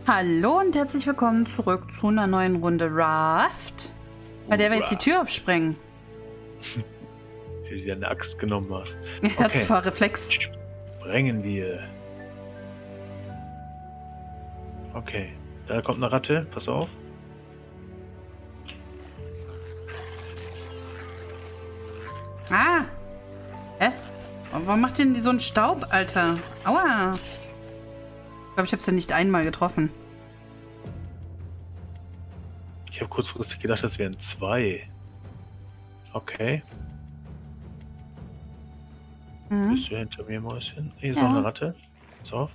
Hallo und herzlich willkommen zurück zu einer neuen Runde Raft, bei der wir jetzt die Tür aufsprengen. Wie du dir eine Axt genommen hast. Ja, Okay. das war Reflex. Sprengen wir. Okay, da kommt eine Ratte, pass auf. Ah! Hä? Warum macht denn die so einen Staub, Alter? Aua! Ich glaube, ich habe es ja nicht einmal getroffen. Ich habe kurzfristig gedacht, das wären zwei. Okay. Mhm. Bist du hinter mir, Mäuschen? Hier ist Ja. noch eine Ratte. Pass auf.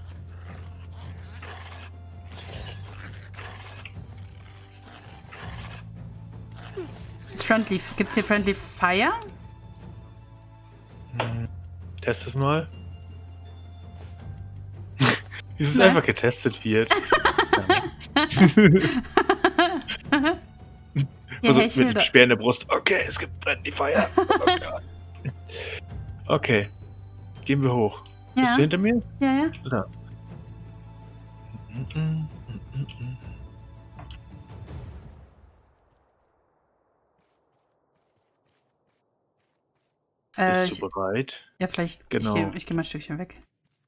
Ist friendly. Gibt's hier Friendly Fire? Test es mal. Wie es Ne? einfach getestet wird. Ihr Also hechelt. mit dem Speer in der Brust. Okay, es gibt Friendly Fire. Oh Gott. Okay. Gehen wir hoch. Bist Ja, du hinter mir? ja, ja. Da. Bist du bereit? Ja, vielleicht. Genau. Ich geh mal ein Stückchen weg.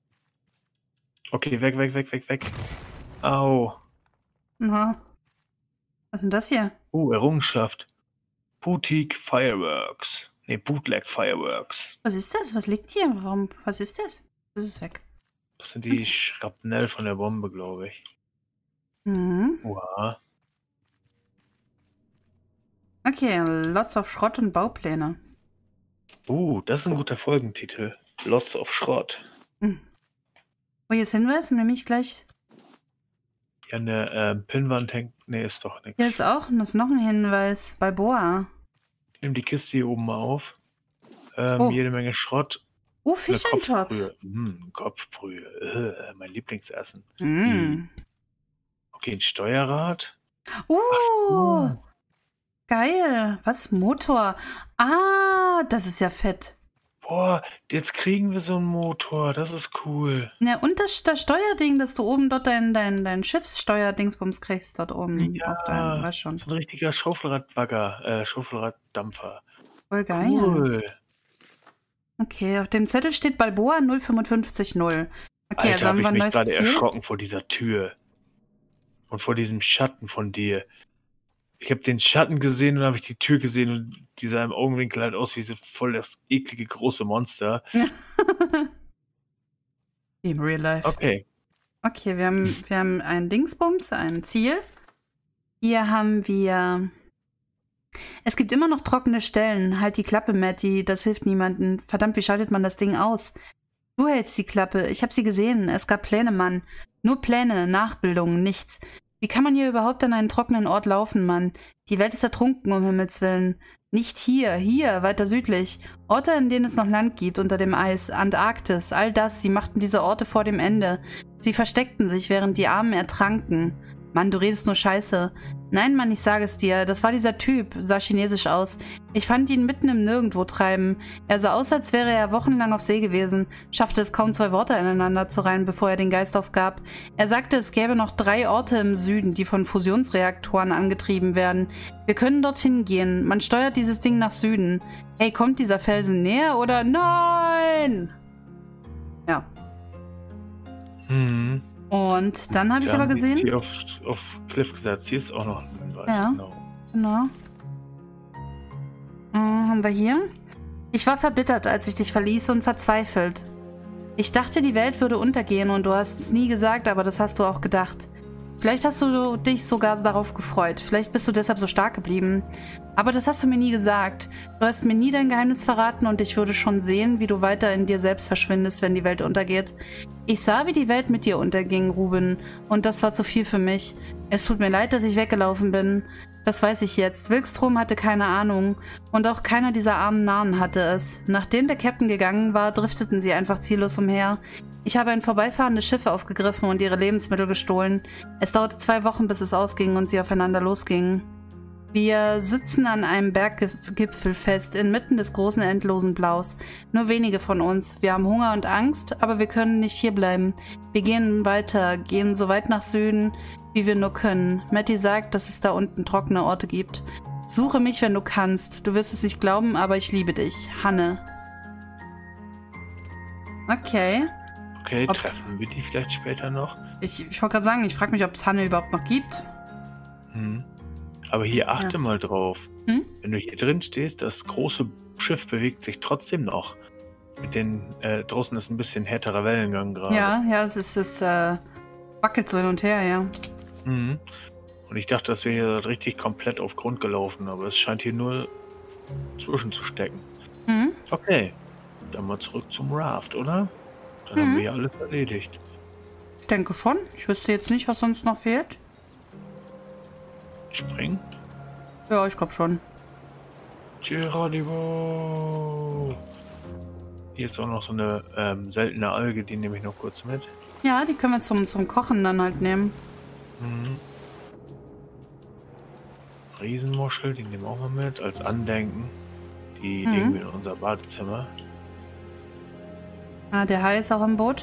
Okay, weg. Au. Na. Was ist denn das hier? Errungenschaft. Boutique Fireworks. Ne, Bootleg Fireworks. Was ist das? Was liegt hier? Warum? Was ist das? Das ist weg. Das sind die Schrapnell von der Bombe, glaube ich. Mhm. Uha. Okay, lots of Schrott und Baupläne. Das ist ein guter Folgentitel. Lots of Schrott. Hm. Wo hier ist Hinweis? Nämlich gleich. Ja, eine Pinnwand hängt. Ne, ist doch nichts. Hier ist auch das ist noch ein Hinweis. Bei Boa. Nimm die Kiste hier oben mal auf. Oh. Jede Menge Schrott. Fisch Eine and Top. Kopfbrühe. Kopfbrühe. Mein Lieblingsessen. Mm. Okay, ein Steuerrad. So. Geil. Was? Motor. Ah, das ist ja fett. Boah, jetzt kriegen wir so einen Motor. Das ist cool. Ja, und das Steuerding, dass du oben dort dein Schiffssteuerdingsbums kriegst, dort oben Ja, auf deinem, weißt schon. so ein richtiger Schaufelradbagger, Schaufelraddampfer. Voll geil. Cool. Okay, auf dem Zettel steht Balboa 0550. Okay, Alter, also haben wir hab ein ich mich neues gerade Ziel. erschrocken vor dieser Tür. Und vor diesem Schatten von dir. Ich habe den Schatten gesehen und habe ich die Tür gesehen und die sah im Augenwinkel halt aus wie so voll das eklige große Monster. Wie im Real Life. Okay. Okay, wir haben einen Dingsbums, ein Ziel. Hier haben wir... Es gibt immer noch trockene Stellen. Halt die Klappe, Matty. Das hilft niemandem. Verdammt, wie schaltet man das Ding aus? Du hältst die Klappe. Ich habe sie gesehen. Es gab Pläne, Mann. Nur Pläne, Nachbildungen, nichts. Wie kann man hier überhaupt an einen trockenen Ort laufen, Mann? Die Welt ist ertrunken, um Himmels Willen. Nicht hier, weiter südlich. Orte, in denen es noch Land gibt, unter dem Eis, Antarktis, all das. Sie machten diese Orte vor dem Ende. Sie versteckten sich, während die Armen ertranken. Mann, du redest nur Scheiße. Nein, Mann, ich sage es dir. Das war dieser Typ. Sah chinesisch aus. Ich fand ihn mitten im Nirgendwo treiben. Er sah aus, als wäre er wochenlang auf See gewesen. Schaffte es kaum 2 Worte ineinander zu reihen, bevor er den Geist aufgab. Er sagte, es gäbe noch 3 Orte im Süden, die von Fusionsreaktoren angetrieben werden. Wir können dorthin gehen. Man steuert dieses Ding nach Süden. Hey, kommt dieser Felsen näher oder... Nein! Ja. Mhm. Und dann habe ich aber gesehen... Hier auf Cliff gesetzt. Hier ist auch noch ein Hinweis. Ja. Genau. Haben wir hier? Ich war verbittert, als ich dich verließ und verzweifelt. Ich dachte, die Welt würde untergehen und du hast es nie gesagt, aber das hast du auch gedacht. Vielleicht hast du dich sogar darauf gefreut. Vielleicht bist du deshalb so stark geblieben. Aber das hast du mir nie gesagt. Du hast mir nie dein Geheimnis verraten und ich würde schon sehen, wie du weiter in dir selbst verschwindest, wenn die Welt untergeht. Ich sah, wie die Welt mit dir unterging, Ruben. Und das war zu viel für mich. Es tut mir leid, dass ich weggelaufen bin. Das weiß ich jetzt. Wilkstrom hatte keine Ahnung. Und auch keiner dieser armen Narren hatte es. Nachdem der Captain gegangen war, drifteten sie einfach ziellos umher. Ich habe ein vorbeifahrendes Schiff aufgegriffen und ihre Lebensmittel gestohlen. Es dauerte 2 Wochen, bis es ausging und sie aufeinander losgingen. Wir sitzen an einem Berggipfel fest, inmitten des großen endlosen Blaus. Nur wenige von uns. Wir haben Hunger und Angst, aber wir können nicht hierbleiben. Wir gehen weiter, gehen so weit nach Süden, wie wir nur können. Matty sagt, dass es da unten trockene Orte gibt. Suche mich, wenn du kannst. Du wirst es nicht glauben, aber ich liebe dich. Hanne. Okay. Okay, treffen wir die vielleicht später noch? Ich wollte gerade sagen, ich frage mich, ob es Hanne überhaupt noch gibt. Hm. Aber hier achte mal drauf. Hm? Wenn du hier drin stehst, das große Schiff bewegt sich trotzdem noch. Mit den, draußen ist ein bisschen härterer Wellengang gerade. Ja, es wackelt so hin und her, ja. Mhm. Und ich dachte, das wäre hier richtig komplett auf Grund gelaufen, aber es scheint hier nur zwischenzustecken. Mhm. Okay, dann mal zurück zum Raft, oder? Dann haben wir ja alles erledigt. Ich denke schon. Ich wüsste jetzt nicht, was sonst noch fehlt. Springen? Ja, ich glaube schon. Geronimo! Hier ist auch noch so eine seltene Alge, die nehme ich noch kurz mit. Ja, die können wir zum Kochen dann halt nehmen. Mhm. Riesenmuschel, die nehmen wir auch mal mit, als Andenken. Die legen wir in unser Badezimmer. Ah, der Hai ist auch im Boot.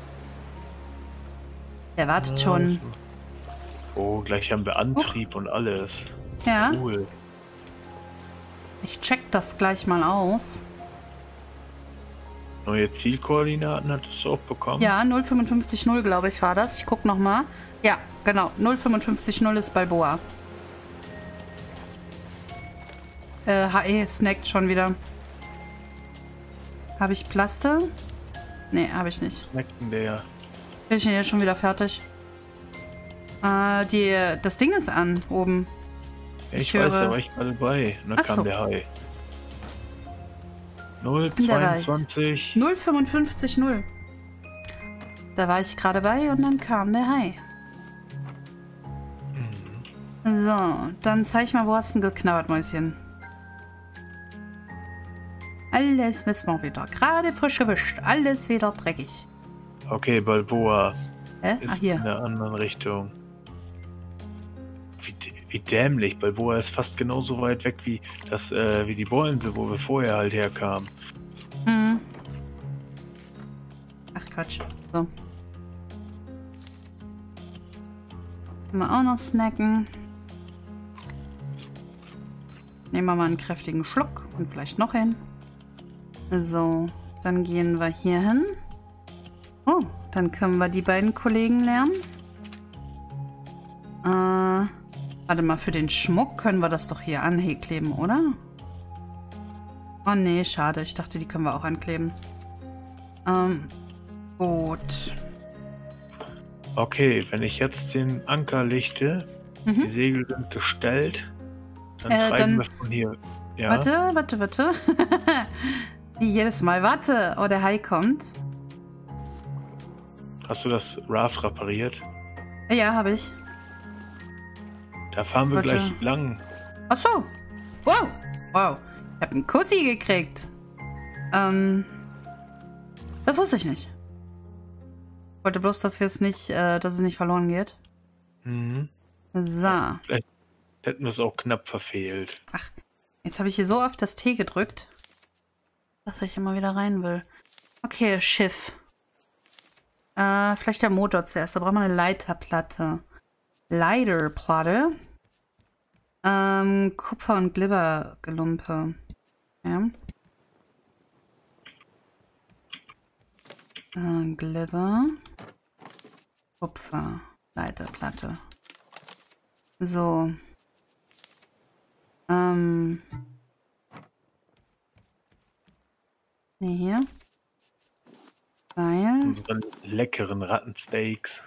Der wartet schon. Oh, gleich haben wir Antrieb und alles. Ja. Cool. Ich check das gleich mal aus. Neue Zielkoordinaten hattest du auch bekommen? Ja, 0550 glaube ich war das. Ich guck noch mal. Ja, genau. 0550 ist Balboa. HE snackt schon wieder. Habe ich Plaste? Nee, habe ich nicht. Snacken der. Bin ich denn jetzt schon wieder fertig? Das Ding ist an, oben. Ich weiß, da war ich gerade bei. Und dann kam der Hai. 022. 0550. Da war ich gerade bei und dann kam der Hai. So, dann zeig mal, wo hast du denn geknabbert, Mäuschen? Alles wissen wir wieder. Gerade frisch gewischt. Alles wieder dreckig. Okay, Balboa. Ist hier. In der anderen Richtung. Wie dämlich. Balboa ist fast genauso weit weg wie die Bohrinsel, wo wir vorher halt herkamen. Hm. Ach Quatsch. So. Können wir auch noch snacken. Nehmen wir mal einen kräftigen Schluck und vielleicht noch hin. So, dann gehen wir hier hin. Oh, dann können wir die beiden Kollegen lernen. Warte mal, für den Schmuck können wir das doch hier ankleben, oder? Oh nee, schade. Ich dachte, die können wir auch ankleben. Gut. Okay, wenn ich jetzt den Anker lichte, die Segel sind gestellt, dann treiben wir von hier. Ja? Warte. Wie jedes Mal. Warte. Oh, der Hai kommt. Hast du das Raft repariert? Ja, habe ich. Da fahren wir gleich lang. Ach so. Wow. Ich habe einen Kussi gekriegt. Das wusste ich nicht. Ich wollte bloß, dass es nicht verloren geht. Mhm. So. Vielleicht hätten wir es auch knapp verfehlt. Ach, jetzt habe ich hier so oft das T gedrückt, dass ich immer wieder rein will. Okay, Schiff. Vielleicht der Motor zuerst. Da brauchen wir eine Leiterplatte. Leiterplatte. Kupfer und Glibbergelumpe. Ja. Glibber. Kupfer. Leiterplatte. So. Ne, hier. Seil. Unsere leckeren Rattensteaks.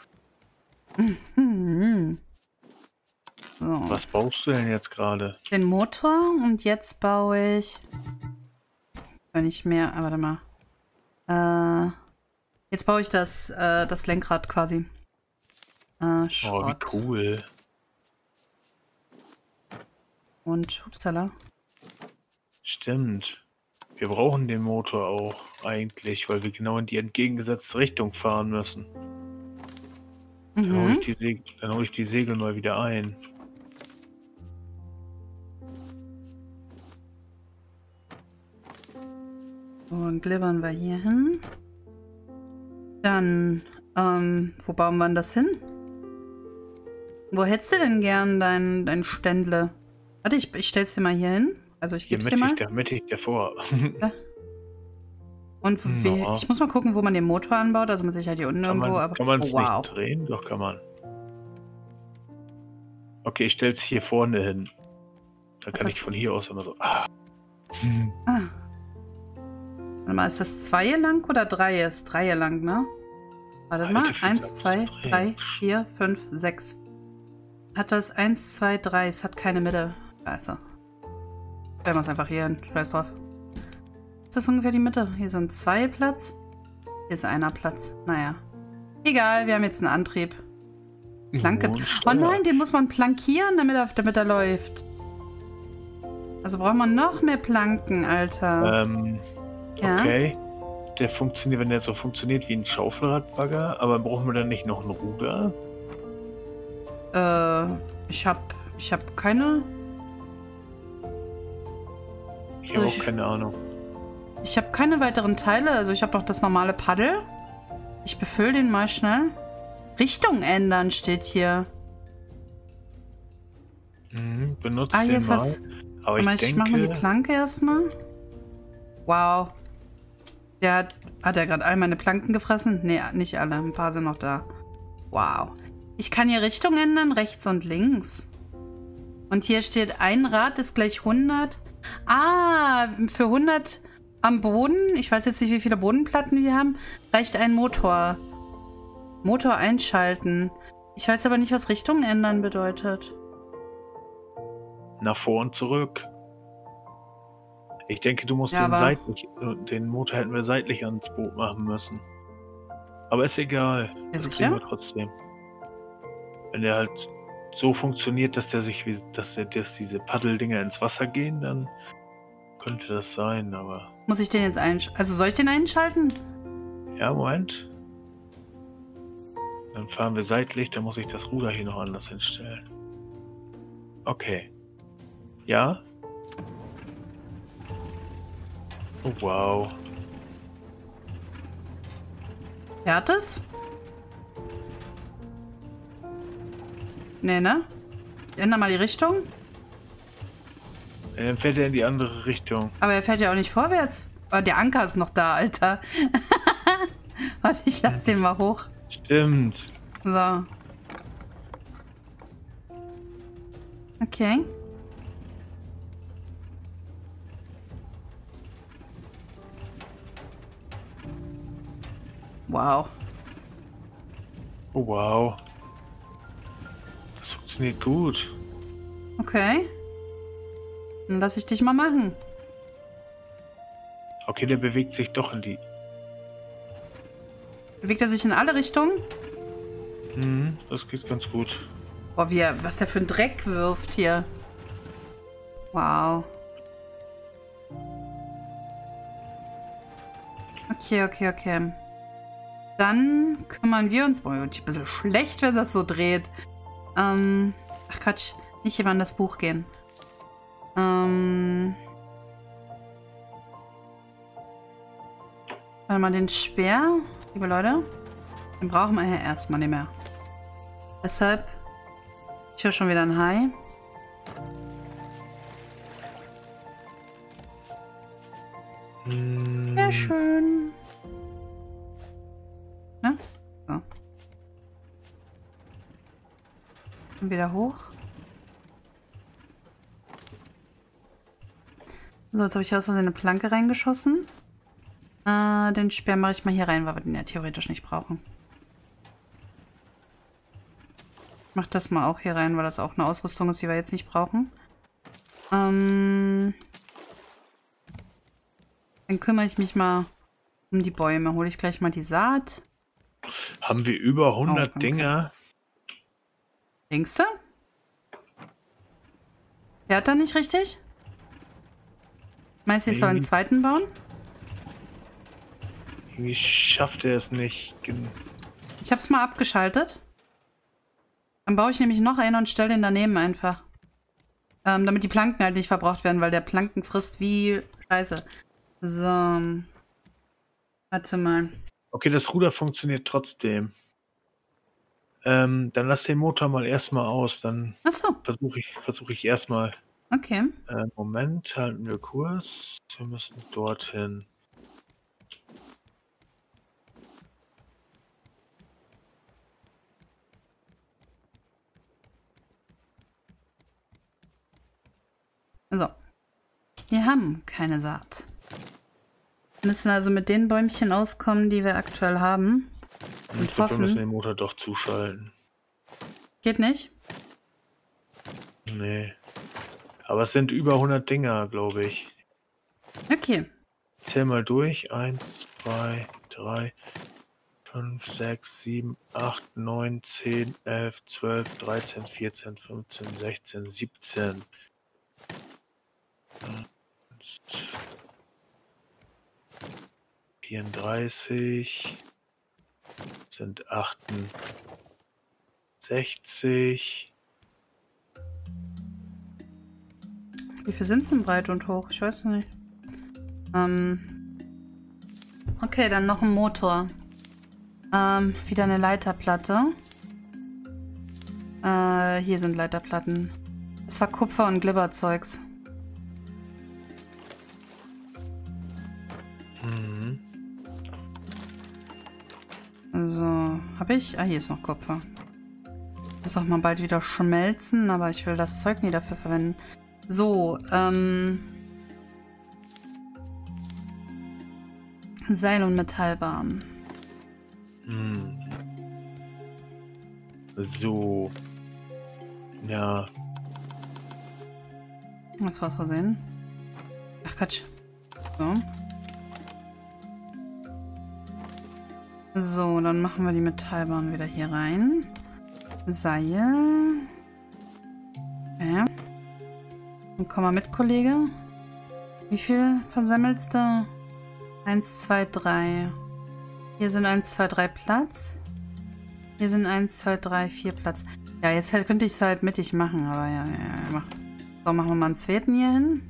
So. Was baust du denn jetzt gerade? Den Motor und jetzt baue ich. Wenn ich mehr. Warte mal. Jetzt baue ich das Lenkrad quasi. Schrott. Oh, wie cool. Und upsala. Stimmt. Wir brauchen den Motor auch eigentlich, weil wir genau in die entgegengesetzte Richtung fahren müssen. Dann hole ich die Segel mal wieder ein. So, dann glibbern wir hier hin. Dann, wo bauen wir denn das hin? Wo hättest du denn gern dein Ständle? Warte, ich stell's dir mal hier hin. Also ich geb's dir mal. Mittig davor. Ja. Und ich muss mal gucken, wo man den Motor anbaut. Also mit Sicherheit hier unten irgendwo. Aber kann man es nicht drehen? Doch, kann man. Okay, ich stell's hier vorne hin. Dann kann ich von hier aus immer so... Warte mal, ist das 2 lang oder 3? Ist 3 lang, ne? Warte mal. 1, 2, 3, 4, 5, 6. Hat das 1, 2, 3. Es hat keine Mitte. Also. Stellen wir es einfach hier hin. Scheiß drauf. Ist das ungefähr die Mitte? Hier sind 2 Platz. Hier ist einer Platz. Naja. Egal, wir haben jetzt einen Antrieb. Planke. Oh nein, den muss man plankieren, damit er läuft. Also braucht man noch mehr Planken, Alter. Okay. Der funktioniert, wenn der so funktioniert wie ein Schaufelradbagger, aber brauchen wir dann nicht noch ein Ruder? Ich hab keine... Ich habe auch keine Ahnung. Ich habe keine weiteren Teile, also ich habe doch das normale Paddel. Ich befülle den mal schnell. Richtung ändern steht hier. Benutzt den jetzt mal. Was. Aber ich mach mal die Planke erstmal. Wow. Hat er gerade all meine Planken gefressen? Nee, nicht alle. Ein paar sind noch da. Wow. Ich kann hier Richtung ändern, rechts und links. Und hier steht, ein Rad ist gleich 100. Ah, für 100 am Boden, ich weiß jetzt nicht, wie viele Bodenplatten wir haben, reicht ein Motor. Motor einschalten. Ich weiß aber nicht, was Richtung ändern bedeutet. Nach vor und zurück. Ich denke, du musst den Motor hätten wir seitlich ans Boot machen müssen. Aber ist egal. Ja, das sicher? kriegen wir trotzdem. Wenn der halt so funktioniert, dass diese Paddeldinger ins Wasser gehen, dann könnte das sein, aber... Muss ich den jetzt einschalten? Also soll ich den einschalten? Ja, Moment. Dann fahren wir seitlich, dann muss ich das Ruder hier noch anders hinstellen. Okay. Ja? Oh, wow. Fährt es? Nee, ne? Ich ändere mal die Richtung. Ja, dann fährt er in die andere Richtung. Aber er fährt ja auch nicht vorwärts. Oh, der Anker ist noch da, Alter. Warte, ich lass den mal hoch. Stimmt. So. Okay. Wow. Oh, wow. Das funktioniert gut. Okay. Dann lass ich dich mal machen. Okay, der bewegt sich doch in die... Bewegt er sich in alle Richtungen? Das geht ganz gut. Boah, was der für ein Dreck wirft hier. Wow. Okay. Dann kümmern wir uns... Boah, ich bin so schlecht, wenn das so dreht. Ach Quatsch, nicht immer an das Buch gehen. Warte mal, den Speer, liebe Leute, den brauchen wir ja erstmal nicht mehr. Deshalb, ich höre schon wieder ein Hai. Sehr schön. Ja? So. Und wieder hoch. So, jetzt habe ich aus Versehen eine Planke reingeschossen. Den Speer mache ich mal hier rein, weil wir den ja theoretisch nicht brauchen. Ich mache das mal auch hier rein, weil das auch eine Ausrüstung ist, die wir jetzt nicht brauchen. Dann kümmere ich mich mal um die Bäume. Hole ich gleich mal die Saat. Haben wir über 100 Dinger? Denkst du? Fährt er nicht richtig? Meinst du, ich soll einen zweiten bauen? Irgendwie schafft er es nicht. Ich habe es mal abgeschaltet. Dann baue ich nämlich noch einen und stelle den daneben einfach. Damit die Planken halt nicht verbraucht werden, weil der Planken frisst wie Scheiße. So. Warte mal. Okay, das Ruder funktioniert trotzdem. Dann lass den Motor mal erstmal aus. Dann Achso, versuche ich erstmal. okay. Moment, halten wir Kurs. Wir müssen dorthin. So. Wir haben keine Saat. Wir müssen also mit den Bäumchen auskommen, die wir aktuell haben. Und Ich glaube, wir müssen hoffen. den Motor doch zuschalten. Geht nicht? Nee. Aber es sind über 100 Dinger, glaube ich. Okay. Zähl mal durch. 1, 2, 3, 5, 6, 7, 8, 9, 10, 11, 12, 13, 14, 15, 16, 17. 34 sind 68. Wie viel sind es denn breit und hoch? Ich weiß nicht. Okay, dann noch ein Motor. Wieder eine Leiterplatte. Hier sind Leiterplatten. Das war Kupfer und Glibberzeugs. So, habe ich? Ah, hier ist noch Kupfer. Muss auch mal bald wieder schmelzen, aber ich will das Zeug nie dafür verwenden. So, Seil- und Metallbahn. So. Ja. Das war's versehen. Ach, Quatsch. So. So, dann machen wir die Metallbahn wieder hier rein. Seil. Okay. Und komm mal mit, Kollege. Wie viel versammelst du? 1, 2, 3. Hier sind 1, 2, 3 Platz. Hier sind 1, 2, 3, 4 Platz. Ja, jetzt könnte ich es halt mittig machen, aber ja, mach. So, machen wir mal einen zweiten hier hin.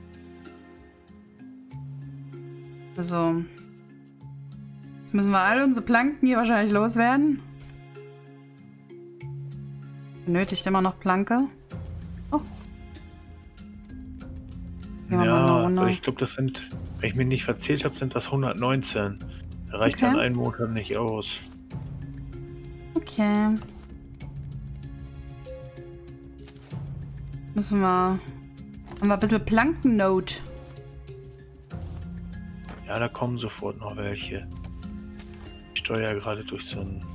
So. Jetzt müssen wir all unsere Planken hier wahrscheinlich loswerden. Benötigt immer noch Planke. Oh. Gehen wir mal eine Ja, Runde. aber ich glaube, das sind, wenn ich mich nicht verzählt habe, sind das 119. Da reicht Okay. dann ein Motor nicht aus. Okay. Müssen wir... Haben wir ein bisschen Plankennot. Ja, da kommen sofort noch welche. Ich steuere gerade durch so einen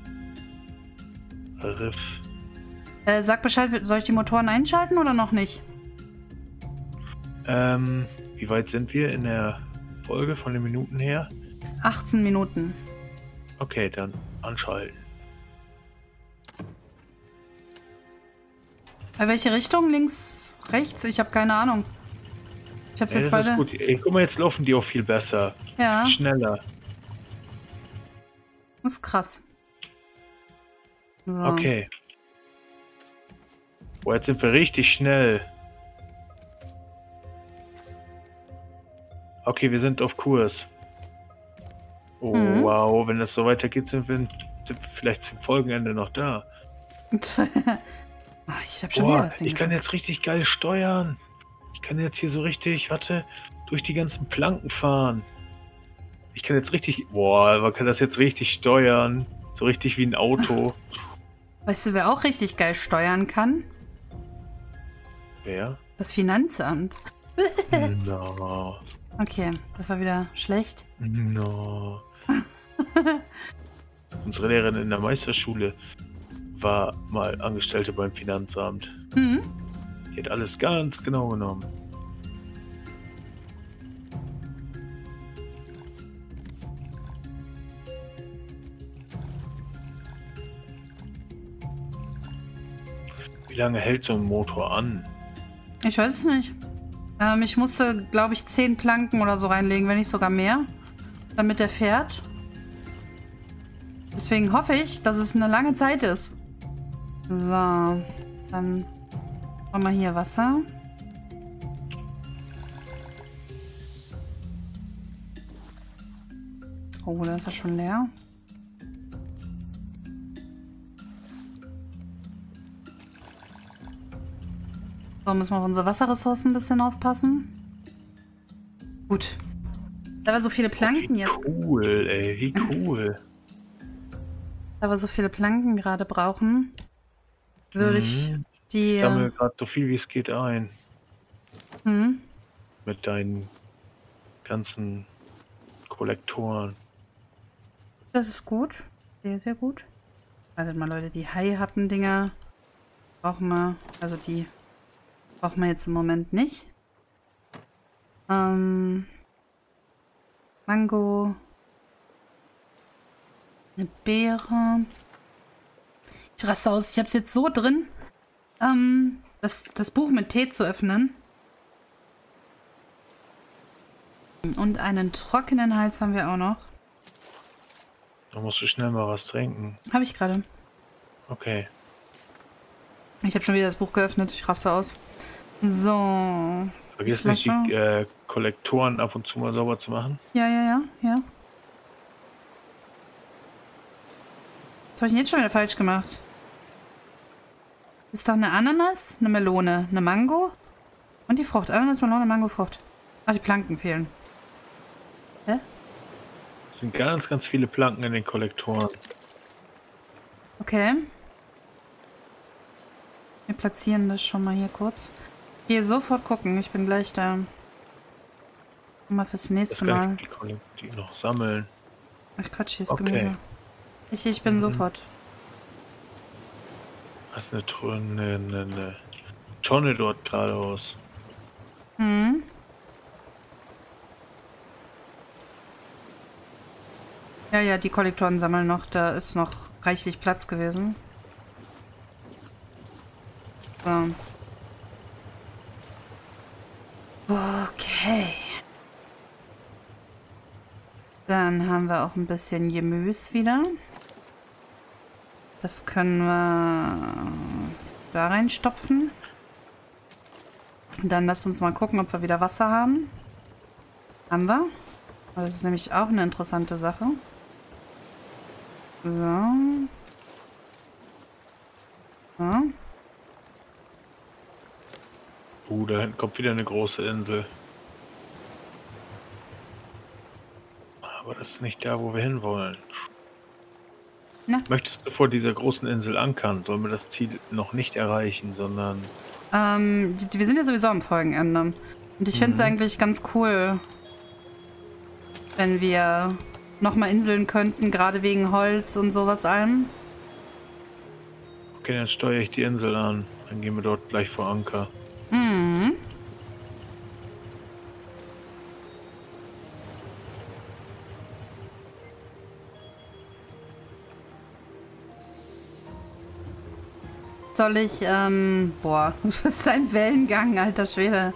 Riff. Sag Bescheid, soll ich die Motoren einschalten oder noch nicht? Wie weit sind wir in der Folge von den Minuten her? 18 Minuten. Okay, dann anschalten. Welche Richtung? Links, rechts? Ich habe keine Ahnung. Ich hab's Ja, jetzt das ist beide. gut. Ey, guck mal, jetzt laufen die auch viel besser. Ja, Schneller. das ist krass. So. Okay. Boah, jetzt sind wir richtig schnell. Okay, wir sind auf Kurs. Oh, wow, wenn das so weitergeht, sind wir vielleicht zum Folgenende noch da. Ah, ich hab schon wieder Boah, das Ding. ich kann jetzt richtig geil steuern. Ich kann jetzt hier so richtig, warte, durch die ganzen Planken fahren. Ich kann jetzt richtig, boah, man kann das jetzt richtig steuern. So richtig wie ein Auto. Weißt du, wer auch richtig geil steuern kann? Wer? Das Finanzamt. No. Okay, das war wieder schlecht. No. Unsere Lehrerin in der Meisterschule war mal Angestellte beim Finanzamt. Mhm. Die hat alles ganz genau genommen. Wie lange hält so ein Motor an? Ich weiß es nicht. Ich musste, glaube ich, 10 Planken oder so reinlegen, wenn nicht sogar mehr, damit er fährt. Deswegen hoffe ich, dass es eine lange Zeit ist. So, dann machen wir hier Wasser. Oh, da ist er schon leer. So, müssen wir auf unsere Wasserressourcen ein bisschen aufpassen. Gut. Da wir so viele Planken jetzt... Cool, ey, wie cool. Da wir so viele Planken gerade brauchen, würde ich die... Ich sammle gerade so viel wie es geht ein. Mit deinen ganzen Kollektoren. Das ist gut. Sehr, sehr gut. Wartet mal, Leute, die Hai-Happen-Dinger brauchen wir... Also die brauchen wir jetzt im Moment nicht. Mango. Eine Beere. Ich raste aus. Ich habe es jetzt so drin, das Buch mit Tee zu öffnen. Und einen trockenen Hals haben wir auch noch. Da musst du schnell mal was trinken. Habe ich gerade. Okay. Ich habe schon wieder das Buch geöffnet. Ich raste aus. So. Vergiss nicht, die Kollektoren ab und zu mal sauber zu machen. Ja. Was habe ich denn jetzt schon wieder falsch gemacht? Ist doch eine Ananas, eine Melone, eine Mango und die Frucht. Ananas, Melone, Mango, Frucht. Ach, die Planken fehlen. Hä? Es sind ganz, ganz viele Planken in den Kollektoren. Okay. Wir platzieren das schon mal hier kurz. Ich gehe sofort gucken. Ich bin gleich da. Mal fürs nächste Mal. Die noch sammeln. Ach Quatsch, hier ist Okay. Gemüse. Ich bin sofort. Das ist eine Tonne dort geradeaus. Hm. Ja, die Kollektoren sammeln noch. Da ist noch reichlich Platz gewesen. So. Okay. Dann haben wir auch ein bisschen Gemüse wieder. Das können wir da reinstopfen. Dann lasst uns mal gucken, ob wir wieder Wasser haben. Haben wir. Das ist nämlich auch eine interessante Sache. So. So. Da hinten kommt wieder eine große Insel. Aber das ist nicht da, wo wir hinwollen. Na? Möchtest du vor dieser großen Insel ankern? Sollen wir das Ziel noch nicht erreichen, sondern... Wir sind ja sowieso am Folgenende. Und ich finde es eigentlich ganz cool, wenn wir nochmal Inseln könnten, gerade wegen Holz und sowas allem. Okay, dann steuere ich die Insel an. Dann gehen wir dort gleich vor Anker. Mhm. Soll ich, boah, das ist ein Wellengang, alter Schwede.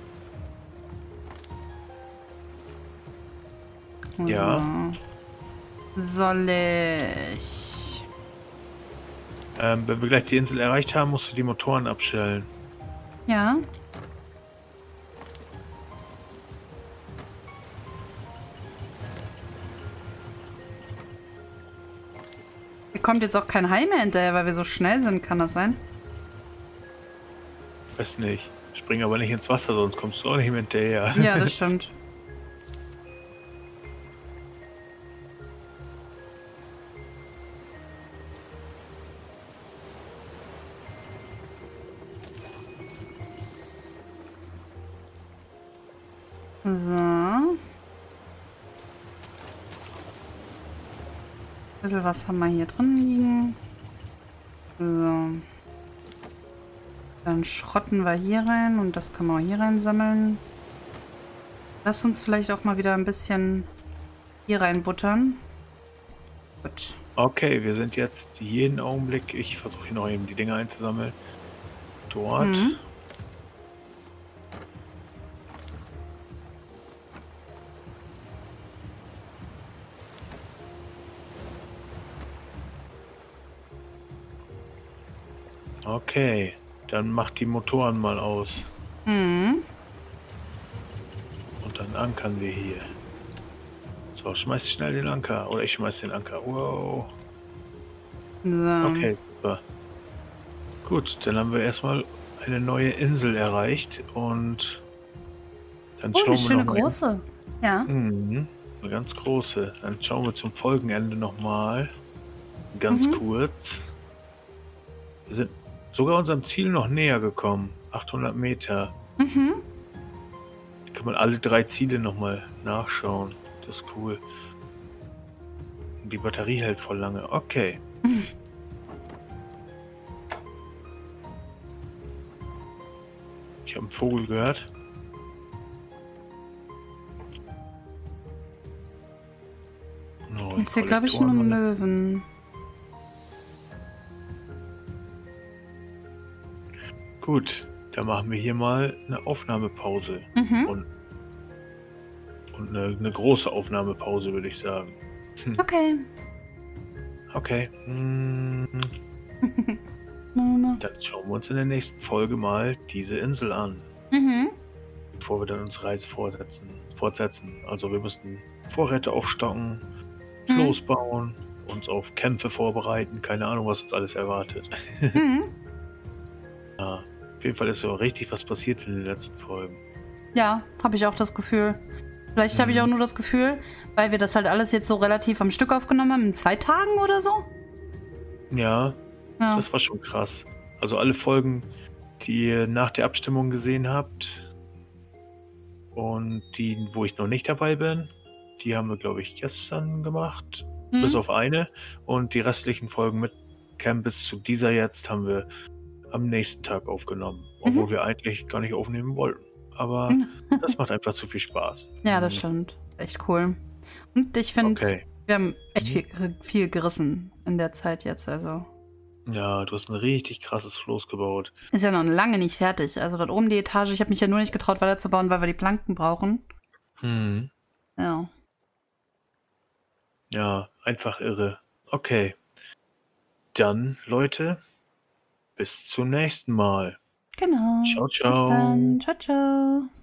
Ja. Soll ich... Wenn wir gleich die Insel erreicht haben, musst du die Motoren abstellen. Ja. Hier kommt jetzt auch kein Hai mehr hinterher, weil wir so schnell sind, kann das sein? Weiß nicht. Spring aber nicht ins Wasser, sonst kommst du auch nicht mehr hinterher. Ja, das stimmt. So. Ein bisschen was haben wir hier drin liegen. So. Dann schrotten wir hier rein und das können wir auch hier rein sammeln. Lass uns vielleicht auch mal wieder ein bisschen hier rein buttern. Gut. Okay, wir sind jetzt jeden Augenblick, ich versuche hier noch eben die Dinger einzusammeln. Dort. Mhm. Okay, dann mach die Motoren mal aus. Mhm. Und dann ankern wir hier. So, schmeiß schnell den Anker. Oder ich schmeiß den Anker. Wow. So. Okay, super. Gut, dann haben wir erstmal eine neue Insel erreicht und dann Oh, schauen eine wir schöne noch mal. große. Ja. Mhm, eine ganz große. Dann schauen wir zum Folgenende nochmal. Ganz kurz. Wir sind sogar unserem Ziel noch näher gekommen. 800 Meter. Mhm. Kann man alle 3 Ziele nochmal nachschauen. Das ist cool. Und die Batterie hält voll lange. Okay. Ich habe einen Vogel gehört. Oh, Ist hier, glaube ich, nur Möwen. Gut, dann machen wir hier mal eine Aufnahmepause. Und eine große Aufnahmepause, würde ich sagen. Okay. Okay. Dann schauen wir uns in der nächsten Folge mal diese Insel an. Bevor wir dann unsere Reise fortsetzen. Also wir müssen Vorräte aufstocken, Floß bauen, uns auf Kämpfe vorbereiten. Keine Ahnung, was uns alles erwartet. Ja, auf jeden Fall ist ja richtig was passiert in den letzten Folgen. Ja, habe ich auch das Gefühl. Vielleicht habe ich auch nur das Gefühl, weil wir das halt alles jetzt so relativ am Stück aufgenommen haben, in 2 Tagen oder so. Ja, das war schon krass. Also alle Folgen, die ihr nach der Abstimmung gesehen habt und die, wo ich noch nicht dabei bin, die haben wir, glaube ich, gestern gemacht, bis auf eine. Und die restlichen Folgen mit Cam bis zu dieser jetzt haben wir am nächsten Tag aufgenommen, obwohl wir eigentlich gar nicht aufnehmen wollten. Aber das macht einfach zu viel Spaß. Ja, das stimmt. Echt cool. Und ich finde, wir haben echt viel gerissen in der Zeit jetzt. Also. Ja, du hast ein richtig krasses Floß gebaut. Ist ja noch lange nicht fertig. Also dort oben die Etage, ich habe mich ja nur nicht getraut, weiterzubauen, weil wir die Planken brauchen. Ja. Ja, einfach irre. Okay. Dann, Leute, bis zum nächsten Mal. Genau. Ciao, ciao. Bis dann. Ciao, ciao.